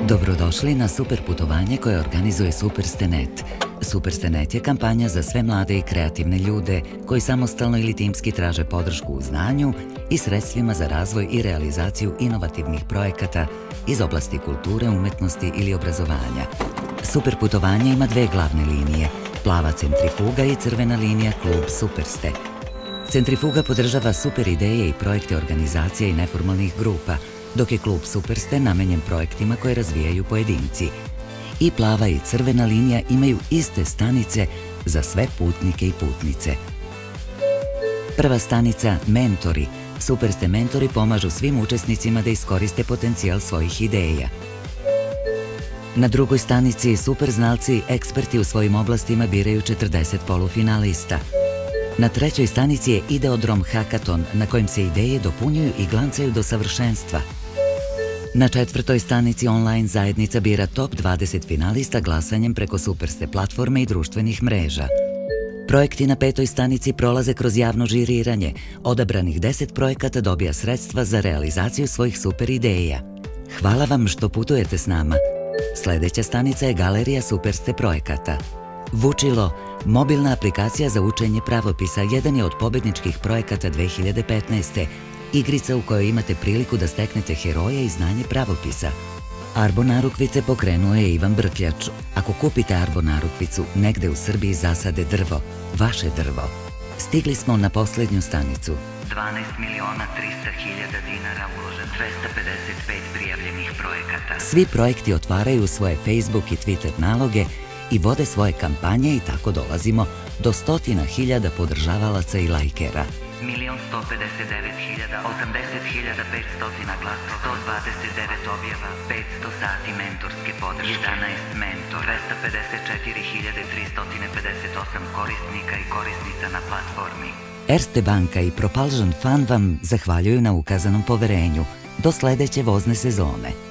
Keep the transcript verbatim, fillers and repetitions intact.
Dobrodošli na super putovanje koje organizuje Superste.net. Superste.net je kampanja za sve mlade i kreativne ljude koji samostalno ili timski traže podršku u znanju i sredstvima za razvoj i realizaciju inovativnih projekata iz oblasti kulture, umetnosti ili obrazovanja. Super putovanje ima dve glavne linije, plava centrifuga i crvena linija Klub Superste. Centrifuga podržava super ideje i projekte organizacija i neformalnih grupa, dok je Klub Superste namenjen projektima koje razvijaju pojedinci. I plava i crvena linija imaju iste stanice za sve putnike i putnice. Prva stanica – Mentori. Superste mentori pomažu svim učesnicima da iskoriste potencijal svojih ideja. Na drugoj stanici super znalci, eksperti u svojim oblastima biraju četrdeset polufinalista. Na trećoj stanici je Ideodrom Hakaton, na kojem se ideje dopunjuju i glancaju do savršenstva. Na četvrtoj stanici online zajednica bira top dvadeset finalista glasanjem preko Superste platforme i društvenih mreža. Projekti na petoj stanici prolaze kroz javno žiriranje. Odabranih deset projekata dobija sredstva za realizaciju svojih super ideja. Hvala vam što putujete s nama. Sljedeća stanica je Galerija Superste projekata. Vučilo, mobilna aplikacija za učenje pravopisa, jedan je od pobedničkih projekata dve hiljade petnaeste. Igrica u kojoj imate priliku da steknete heroje i znanje pravopisa. Arbo narukvice pokrenuo je Ivan Brkljač. Ako kupite Arbo narukvicu, negde u Srbiji zasade drvo, vaše drvo. Stigli smo na posljednju stanicu. dvanaest miliona trista hiljada dinara uložen, dvesta pedeset pet prijavljenih projekata. Svi projekti otvaraju svoje Facebook i Twitter naloge i vode svoje kampanje i tako dolazimo do stotina hiljada podržavalaca i lajkera. Milion sto pedeset devet hiljada osamdeset hiljada petsto glasa, sto dvadeset devet objava, petsto sati mentorske podrške, jedanaest mentor, dvesta pedeset četiri hiljade tristo pedeset osam korisnika i korisnica na platformi. Erste banka i Propulsion Fund vam zahvaljuju na ukazanom poverenju. Do sledeće vozne sezone.